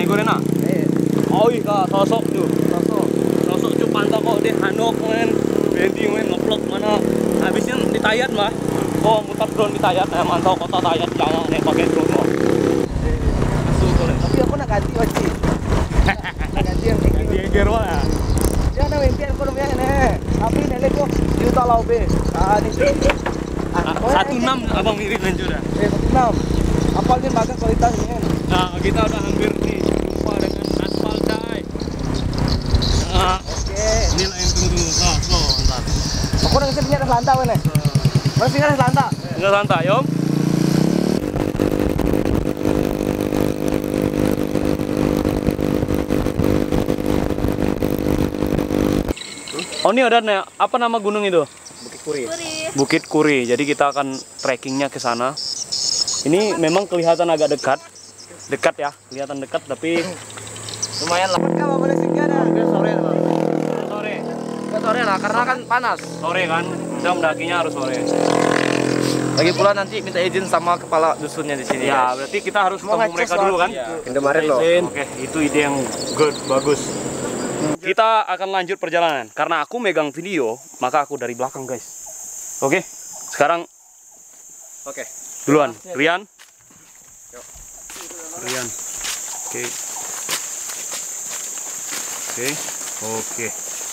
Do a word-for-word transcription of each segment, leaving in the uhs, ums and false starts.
nego na. Eh. Oh iya sosok tuh. Sosok. Sosok tuh pantau kok dia hanok men. Bendi men ngeplok mana. Habisnya di Tayat mah. Oh muter drone di Tayat, nah, mantau kota Tayat jangan nih pakai drone kok. Masuk boleh. Tapi aku nak ganti wajib. Nak ganti yang kayak Di Gerwa. dia na impian ko namanya nih. Tapi nenek ko di talau be. Ah ini sih. Satu enam abang mirip lanjut dah. Eh satu enam. Apal din bagang kualitasnya. Nah kita udah hampir di jumpa dengan aspal cai. Nah, Oke. ini lah yang tunggu-tunggu. Slow, slow, ntar. Aku udah ngasih minyak lantai wene. Masih ngasih lantai. Enggak santai, Om. Oh ini ada nih, apa nama gunung itu? Bukit Kuri. Bukit Kuri. Jadi kita akan trekkingnya ke sana. Ini memang kelihatan agak dekat, dekat ya, kelihatan dekat tapi Lumayan lah. Kamu boleh singgah dah. Ke sore lah. sore. Ke sore lah karena kan panas. Sore kan, kita mendakinya harus sore. Lagi pula nanti minta izin sama kepala dusunnya di sini. Ya, guys. berarti kita harus Mau ketemu ngecek mereka soal- dulu kan? Iya. Indomaret loh. Oke, itu ide yang good, bagus. Kita akan lanjut perjalanan. Karena aku megang video, maka aku dari belakang, guys. Oke, sekarang Oke. duluan, Rian. Rian. Oke. Oke. Oke.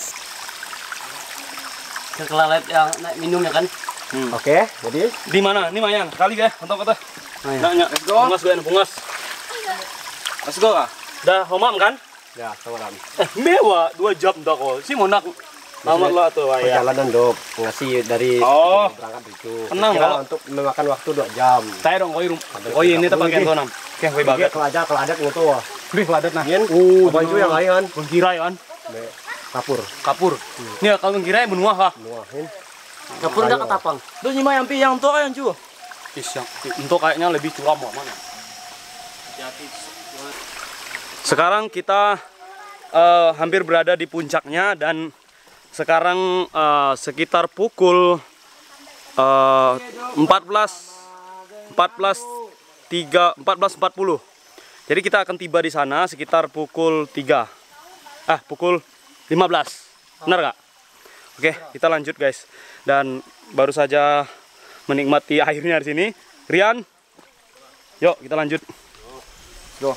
Kelalet yang naik minum ya kan? Hmm. Oke, jadi Di mana? Ini Mayang. Kali ya, untuk kota. Mayang. Nah, let's go. Pungas gue, pungas. Let's go kah? Dah homam kan? ya kawan. Eh, mewah dua jam dah kok. Si mau nak amat lah tuh ya. Perjalanan dok ngasih dari Oh. berangkat itu. Tenang, Kira kalau- untuk memakan waktu dua jam. Saya dong koi rum. Koi ini tempat yang tonam. Oke, koi Bagai bagat. keladak keladak gitu wah. Bih keladat nah. Yen, uh, apa itu yang lain? Mengkira ya kan? Kapur. Kapur. Ini kalau mengkira yang benua kah? Muahin. Dapur udah ketapang. Tuh nyima yang pi yang tuh yang cu. Is yang untuk kayaknya lebih curam mau mana? Sekarang kita eh, hampir berada di puncaknya dan sekarang eh, sekitar pukul eh, empat belas empat belas tiga empat belas empat puluh. Jadi kita akan tiba di sana sekitar pukul tiga. Ah, pukul lima belas. Benar nggak? Oke, kita lanjut guys. Dan baru saja menikmati airnya di sini. Rian, yuk kita lanjut. Go.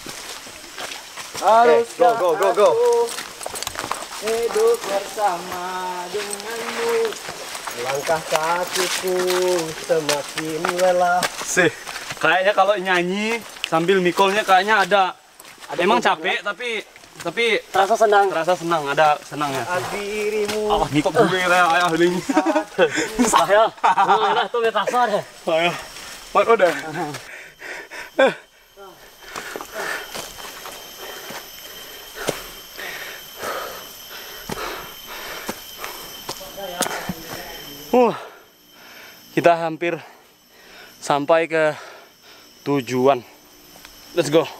Harus go go go go. Hidup bersama denganmu. Langkah kakiku semakin lelah. Sih, kayaknya kalau nyanyi sambil mikolnya kayaknya ada, ada emang capek tapi tapi Terasa senang. terasa senang, ada senangnya. Dirimu. Ah, mikok gue ya ayah heling. Saya. Oh, enak tuh terasa deh. Ayah. Mat udah. Uh, kita hampir sampai ke tujuan. Let's go.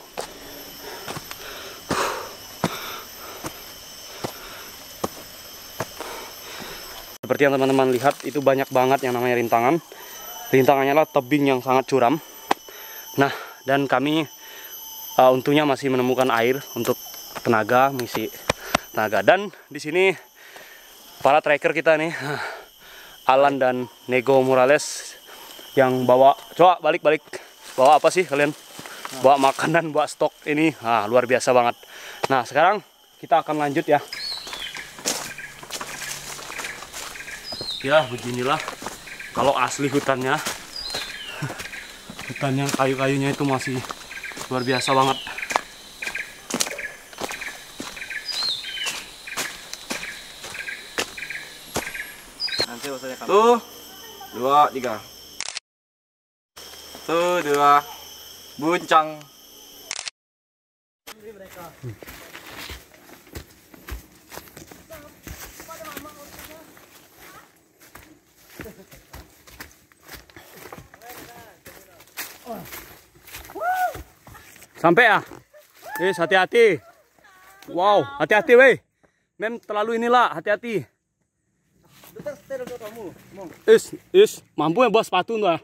Seperti yang teman-teman lihat, itu banyak banget yang namanya rintangan. Rintangannya lah tebing yang sangat curam. Nah, dan kami uh, untungnya masih menemukan air untuk tenaga, mengisi tenaga. Dan di sini para trekker kita nih, Alan dan Nego Morales yang bawa, coba balik-balik, bawa apa sih kalian? Bawa makanan, bawa stok ini, ah, luar biasa banget. Nah, sekarang kita akan lanjut ya. Ya, beginilah kalau asli hutannya. Hutannya, kayu-kayunya itu masih luar biasa banget. Tuh, dua, tiga. Tuh, dua. Buncang. Sampai ya? Eh, hati-hati. Wow, hati-hati weh. Mem terlalu inilah, hati-hati. Is, is, mampu ya bawa sepatu enggak?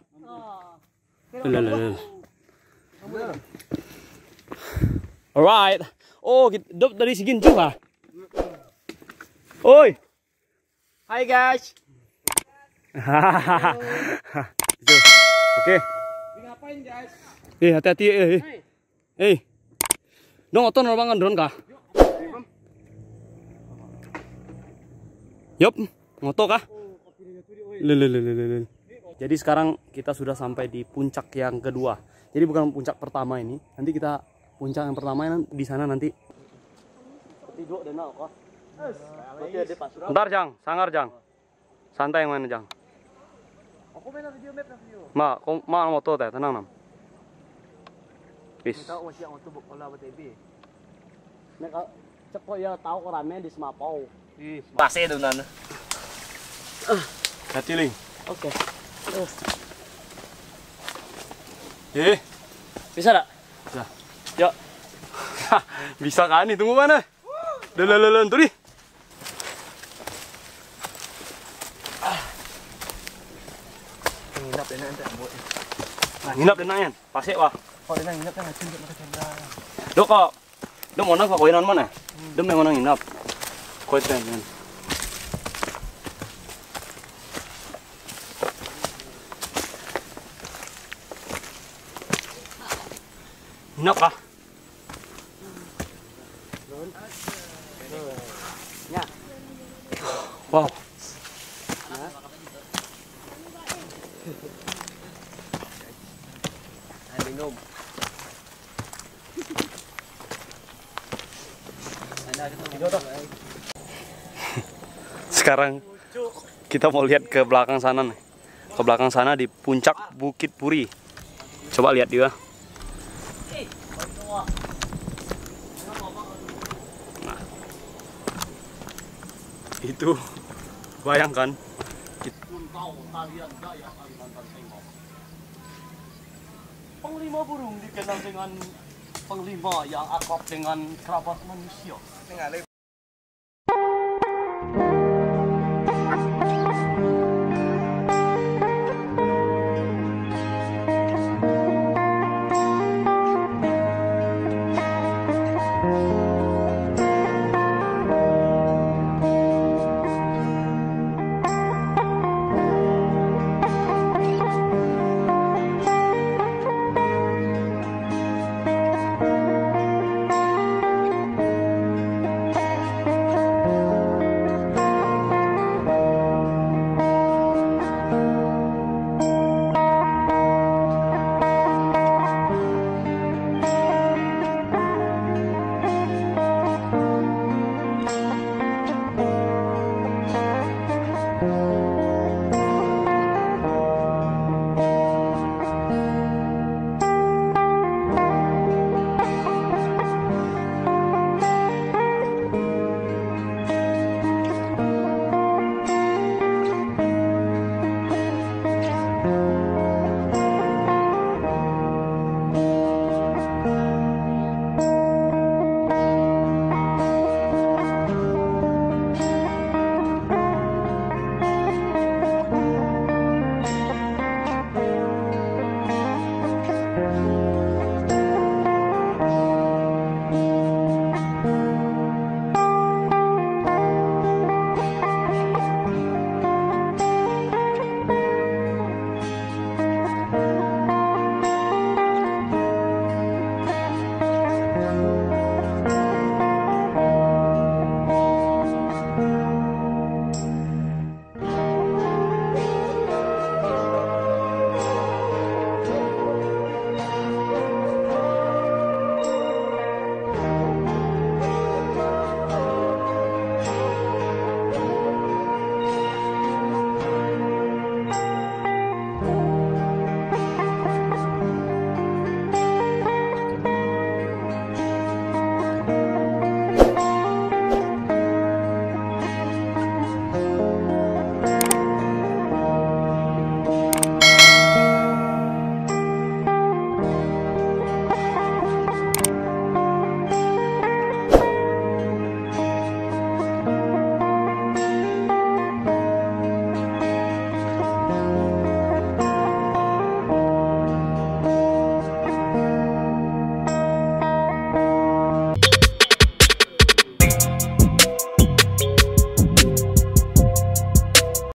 Alright. Oh, kita dari segini juga. Oi. Hai guys. Oke. Ngapain guys? Eh, hati-hati eh. Eh. Dong oton banget drone kah? Yup, ngoto kah? Lelelelelele. Jadi sekarang kita sudah sampai di puncak yang kedua. Jadi bukan puncak pertama ini. Nanti kita puncak yang pertama ini di sana nanti. Bentar Jang, sangar Jang. Santai yang mana Jang? Aku main video map na video. Ma, kau ma moto teh, tenang nam. Bis. Tahu masih yang untuk bola buat T V. Nek cepo ya tahu rame di Semapau. Ih, Pasti itu nan. Hati ling. Oke. Eh, Bisa enggak? Bisa. Yuk. bisa kan nih? Tunggu mana? Lelelelen tuh nih. nginap na nanti buat. Nah, nginap din na yan. Pasik wah. Kalau na nginap na cinta maka cinta. Do ka. Do mo nang kakuinan mo na. Do may mo nang nginap. Kuit yan yan. Nginap ka. Nya. Wow. Minum. Sekarang kita mau lihat ke belakang sana nih. Ke belakang sana di puncak Bukit Puri. Coba lihat dia. Nah. Itu bayangkan Panglima burung dikenal dengan panglima yang akrab dengan kerabat manusia. Nengalip.